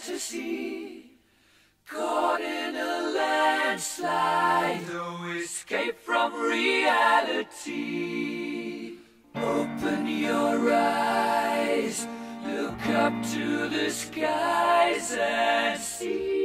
fantasy, caught in a landslide, no escape from reality. Open your eyes, look up to the skies and see.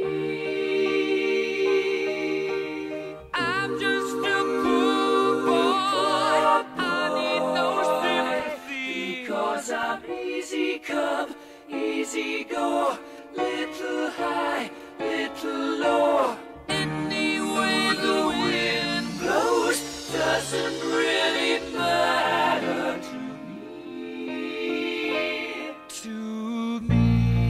I'm just a poor boy, I need no sympathy, because I'm easy come, easy go, little high, little low. Any way the wind blows doesn't really matter to me. To me.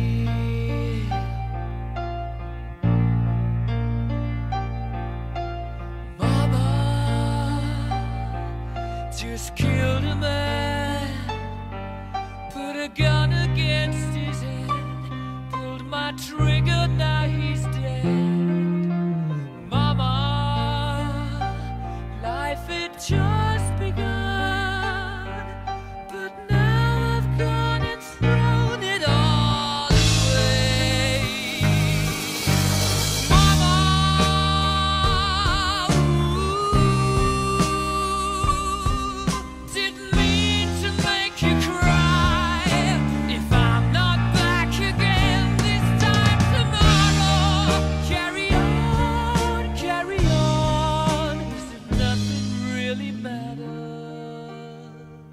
Mama just killed a man, put a gun against his head, pulled my trigger, now he's dead. Mama, life had just begun, but now I've gone and thrown it all away. Mama, didn't mean to make you cry. If I'm not back again this time tomorrow, carry on, carry on, as if nothing really matters.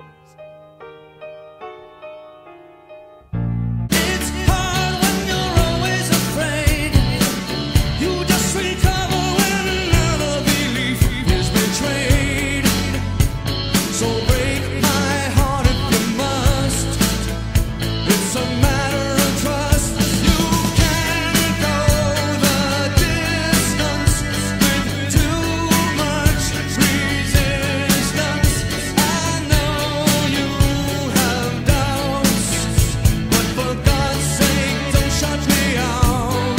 It's hard when you're always afraid. You just recover when another belief is betrayed. So break my heart if you must. It's a matter of trust. You can't go the distance with too much resistance. I know you have doubts, but for God's sake, don't shut me out.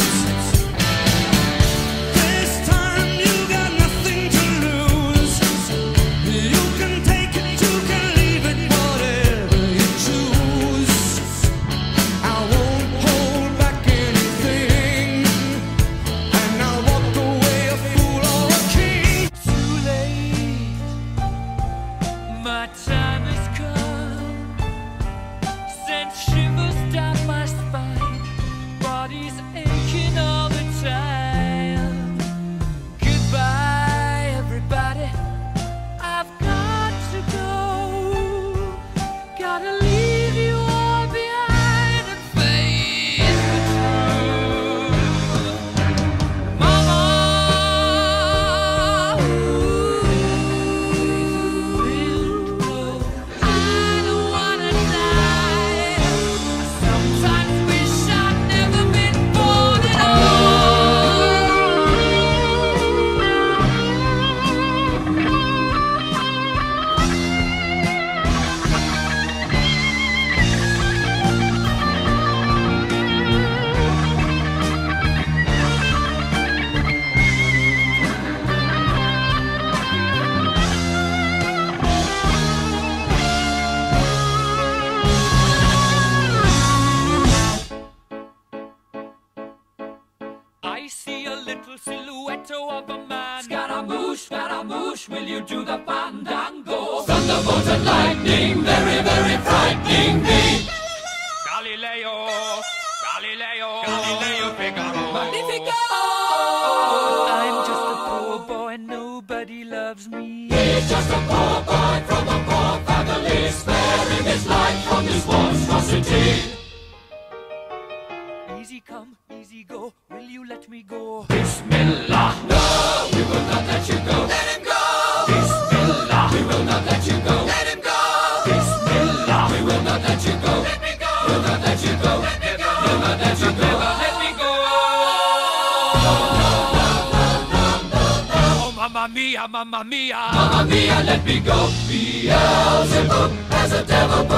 This time you got nothing to lose. You can take it, you can leave it, whatever you choose. I won't hold back anything, and I'll walk away a fool or a king. Too late, my time has come. Sent shivers down my spine, body's aching all the time. Goodbye, everybody, I've got to go. Gotta leave you all behind and face the truth. Mama, I don't wanna die. I sometimes wish I'd never been born at I see a little silhouette of a man. Scaramouche, will you do the fandango? Thunderbolt and lightning, very, very frightening me. Galileo, Figaro. Magnifico! I'm just a poor boy, nobody loves me. He's just a poor boy from a poor family, sparing his life from this monstrosity. Easy come, easy go, will you let me go? Bismillah, no, we will not let you go. Let him go! Bismillah, we will not let you go. Let him go! Bismillah, we will not let you go. Let me go! We'll not let you go. Let me go! We'll not let you go. Never let me go! Oh, mamma mia, mamma mia! Mamma mia, let me go! Beelzebub has a devil